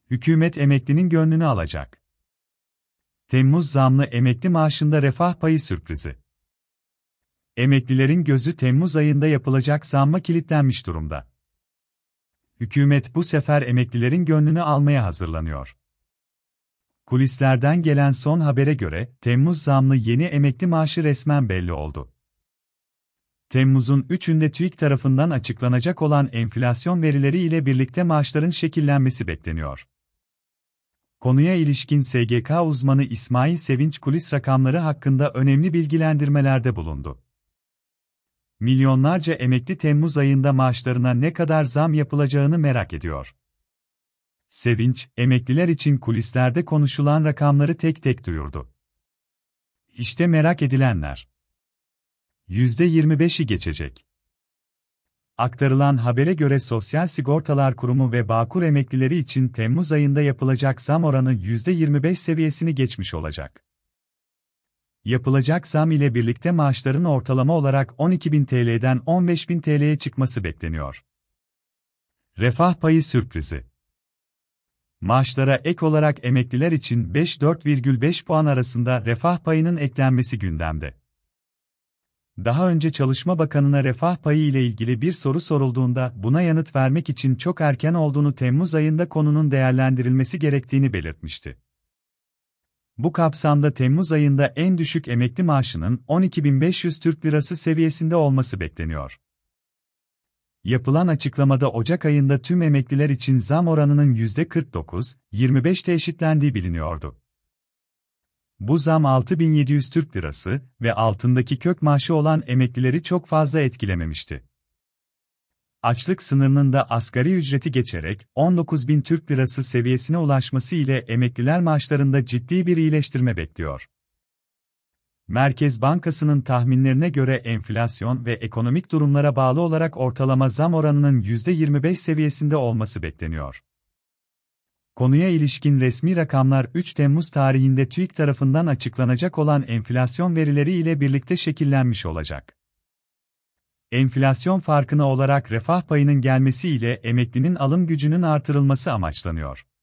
Hükümet emeklinin gönlünü alacak. Temmuz zamlı emekli maaşında refah payı sürprizi. Emeklilerin gözü Temmuz ayında yapılacak zamma kilitlenmiş durumda. Hükümet bu sefer emeklilerin gönlünü almaya hazırlanıyor. Kulislerden gelen son habere göre, Temmuz zamlı yeni emekli maaşı resmen belli oldu. Temmuz'un 3'ünde TÜİK tarafından açıklanacak olan enflasyon verileri ile birlikte maaşların şekillenmesi bekleniyor. Konuya ilişkin SGK uzmanı İsmail Sevinç kulis rakamları hakkında önemli bilgilendirmelerde bulundu. Milyonlarca emekli Temmuz ayında maaşlarına ne kadar zam yapılacağını merak ediyor. Sevinç, emekliler için kulislerde konuşulan rakamları tek tek duyurdu. İşte merak edilenler. %25'i geçecek. Aktarılan habere göre Sosyal Sigortalar Kurumu ve Bağkur emeklileri için Temmuz ayında yapılacak zam oranı %25 seviyesini geçmiş olacak. Yapılacak zam ile birlikte maaşların ortalama olarak 12.000 TL'den 15.000 TL'ye çıkması bekleniyor. Refah payı sürprizi. Maaşlara ek olarak emekliler için 4,5 puan arasında refah payının eklenmesi gündemde. Daha önce Çalışma Bakanı'na refah payı ile ilgili bir soru sorulduğunda buna yanıt vermek için çok erken olduğunu, Temmuz ayında konunun değerlendirilmesi gerektiğini belirtmişti. Bu kapsamda Temmuz ayında en düşük emekli maaşının 12.500 Türk Lirası seviyesinde olması bekleniyor. Yapılan açıklamada Ocak ayında tüm emekliler için zam oranının %49-25'te eşitlendiği biliniyordu. Bu zam 6.700 Türk Lirası ve altındaki kök maaşı olan emeklileri çok fazla etkilememişti. Açlık sınırının da asgari ücreti geçerek 19.000 Türk Lirası seviyesine ulaşması ile emekliler maaşlarında ciddi bir iyileştirme bekliyor. Merkez Bankası'nın tahminlerine göre enflasyon ve ekonomik durumlara bağlı olarak ortalama zam oranının %25 seviyesinde olması bekleniyor. Konuya ilişkin resmi rakamlar 3 Temmuz tarihinde TÜİK tarafından açıklanacak olan enflasyon verileri ile birlikte şekillenmiş olacak. Enflasyon farkına olarak refah payının gelmesi ile emeklinin alım gücünün artırılması amaçlanıyor.